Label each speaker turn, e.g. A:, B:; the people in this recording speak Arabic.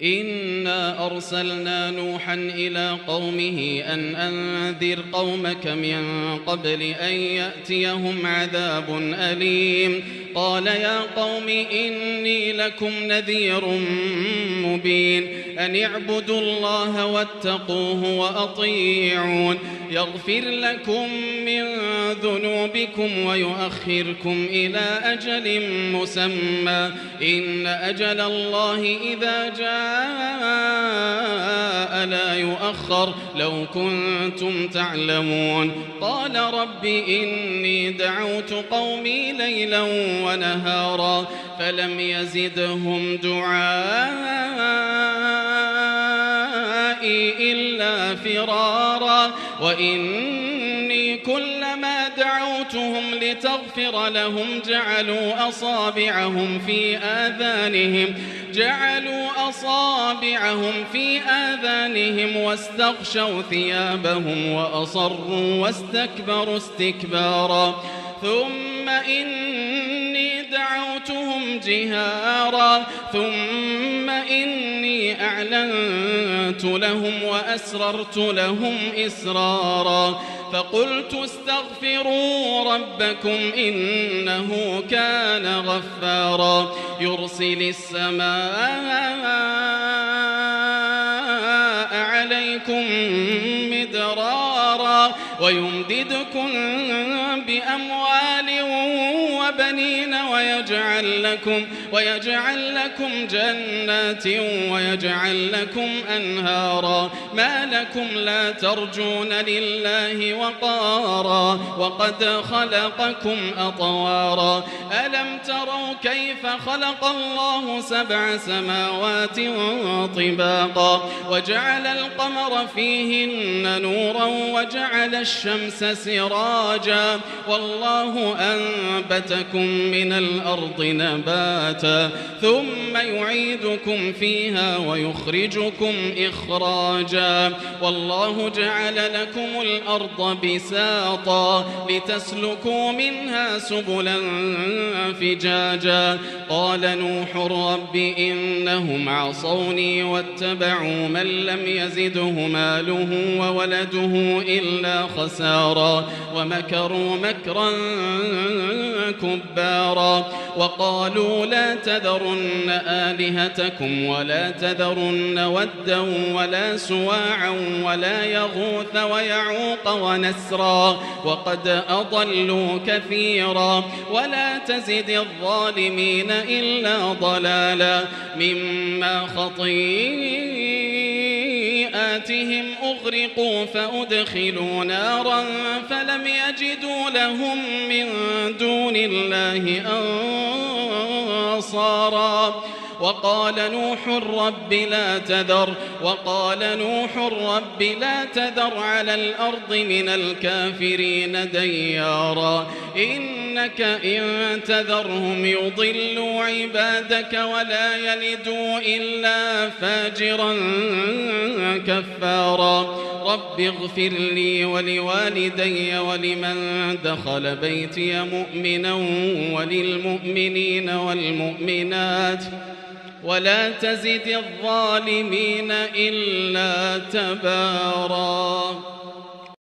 A: إنا أرسلنا نوحا إلى قومه أن أنذر قومك من قبل أن يأتيهم عذاب أليم قال يا قوم إني لكم نذير مبين أن اعبدوا الله واتقوه وأطيعون يغفر لكم من ذنوبكم ويؤخركم إلى أجل مسمى إن أجل الله إذا جاء لا يؤخر لو كنتم تعلمون قال رب إني دعوت قومي ليلا ونهارا فلم يزدهم دعائي إلا فرارا وإني كلما دعوتهم لتغفر لهم جعلوا أصابعهم في آذانهم واستغشوا ثيابهم وأصروا واستكبروا استكبارا ثم إني دعوتهم جهارا ثم إني أعلنت لهم وأسررت لهم إسرارا فقلت استغفروا ربكم إنه كان غفارا يرسل السماء عليكم مدرارا ويمددكم بأموال وبنين ويجعل لكم جنات ويجعل لكم أنهارا ما لكم لا ترجون لله وقارا وقد خلقكم أطوارا ألم تروا كيف خلق الله 7 سماوات طباقا وجعل القمر فيهن نورا وجعل الشمس سراجا والله أنبتكم من الأرض نباتا ثم يعيدكم فيها ويخرجكم إخراجا والله جعل لكم الأرض بساطا لتسلكوا منها سبلا فجاجا قال نوح رب إنهم عصوني واتبعوا من لم يزده ماله وولده إلا خسارا ومكروا مكرا كبارا وقالوا لا تذرن آلهتكم ولا تذرن ودا ولا سواعا ولا يغوث ويعوق ونسرا وقد أضلوا كثيرا ولا تزد الظالمين إلا ضلالا مما خطيئاتهم أغرقوا فأدخلوا نارا فلم يجدوا لهم من دون الله أنصارا وقال نوح رب لا تذر على الأرض من الكافرين ديارا إنك إن تذرهم يضلوا عبادك ولا يلدوا إلا فاجرا كفارا رب اغفر لي ولوالدي ولمن دخل بيتي مؤمنا وللمؤمنين والمؤمنات ولا تزد الظالمين إلا تبارا.